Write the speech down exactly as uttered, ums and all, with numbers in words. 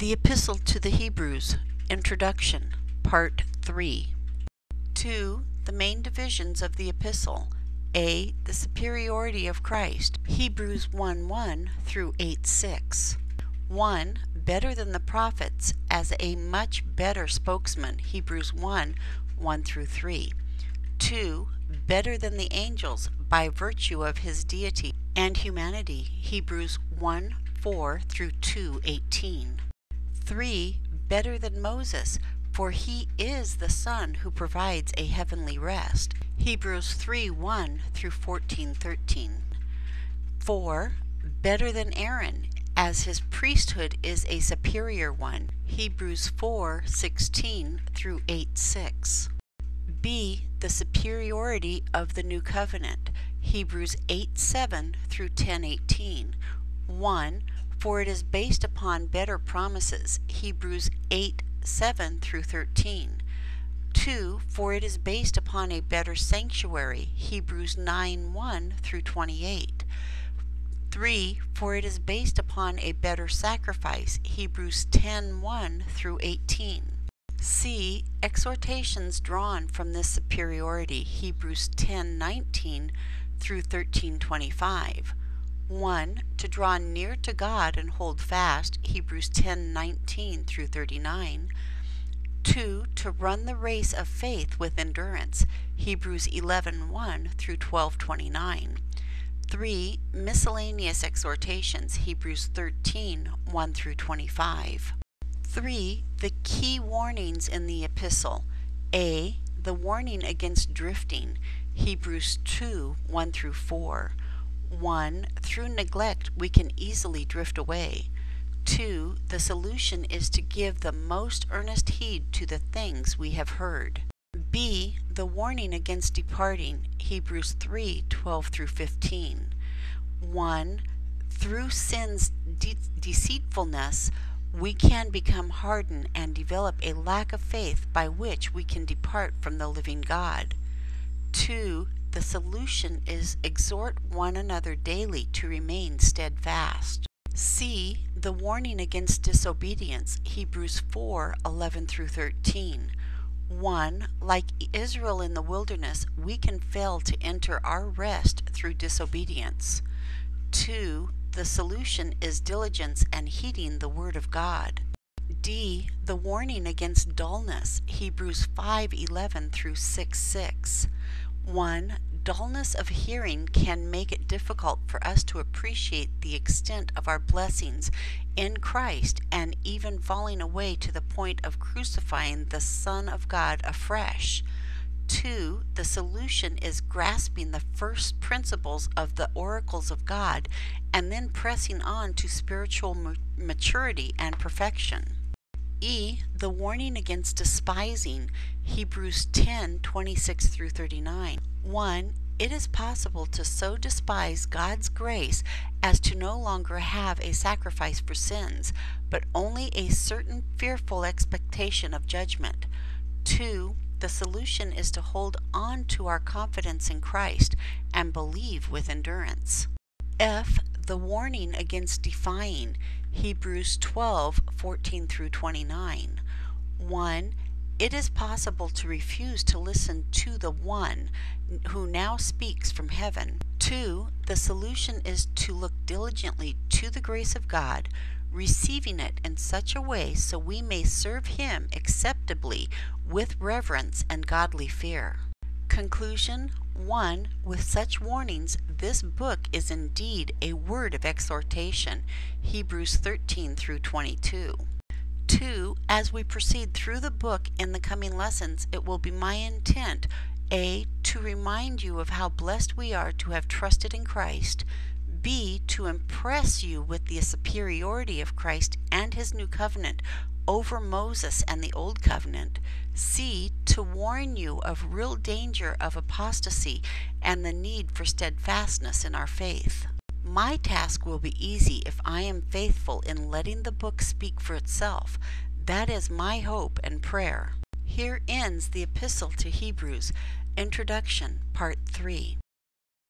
The Epistle to the Hebrews, Introduction, Part three. two. The main divisions of the Epistle. A. The superiority of Christ, Hebrews one one through eight six. one. Better than the prophets, as a much better spokesman, Hebrews one one through three. two. Better than the angels, by virtue of his deity and humanity, Hebrews one four through two eighteen. three. Better than Moses, for he is the Son who provides a heavenly rest, Hebrews three one through fourteen thirteen. four. Better than Aaron, as his priesthood is a superior one, Hebrews four sixteen through eight six. B. The superiority of the new covenant, Hebrews eight seven through ten eighteen. one. For it is based upon better promises, Hebrews eight seven through thirteen. two. For it is based upon a better sanctuary, Hebrews nine one through twenty-eight. three. For it is based upon a better sacrifice, Hebrews ten one through eighteen. C. Exhortations drawn from this superiority, Hebrews ten nineteen through thirteen twenty-five. one. To draw near to God and hold fast, Hebrews ten nineteen through thirty-nine. two. To run the race of faith with endurance, Hebrews eleven one through twelve twenty-nine. three. Miscellaneous exhortations, Hebrews thirteen one through twenty-five. three. The key warnings in the epistle. A. The warning against drifting, Hebrews two one through four. one. Through neglect we can easily drift away. two. The solution is to give the most earnest heed to the things we have heard. B. The warning against departing, Hebrews three twelve through fifteen. one. Through sin's de- deceitfulness we can become hardened and develop a lack of faith by which we can depart from the living God. two. The solution is exhort one another daily to remain steadfast. C. The warning against disobedience, Hebrews four eleven through thirteen. one. Like Israel in the wilderness, we can fail to enter our rest through disobedience. two. The solution is diligence and heeding the word of God. D. The warning against dullness, Hebrews five eleven through six six. one. Dullness of hearing can make it difficult for us to appreciate the extent of our blessings in Christ, and even falling away to the point of crucifying the Son of God afresh. two. The solution is grasping the first principles of the oracles of God and then pressing on to spiritual maturity and perfection. E. The warning against despising, Hebrews ten twenty-six through thirty-nine. one. It is possible to so despise God's grace as to no longer have a sacrifice for sins, but only a certain fearful expectation of judgment. two. The solution is to hold on to our confidence in Christ and believe with endurance. F. The warning against defying, Hebrews twelve fourteen through twenty-nine. one. It is possible to refuse to listen to the One who now speaks from heaven. two. The solution is to look diligently to the grace of God, receiving it in such a way so we may serve Him acceptably with reverence and godly fear. Conclusion. one. With such warnings, this book is indeed a word of exhortation, Hebrews thirteen through twenty-two. two. As we proceed through the book in the coming lessons, it will be my intent, A. To remind you of how blessed we are to have trusted in Christ. B. To impress you with the superiority of Christ and His new covenant over Moses and the old covenant. C. To warn you of real danger of apostasy and the need for steadfastness in our faith. My task will be easy if I am faithful in letting the book speak for itself. That is my hope and prayer. Here ends the Epistle to Hebrews, Introduction, Part three.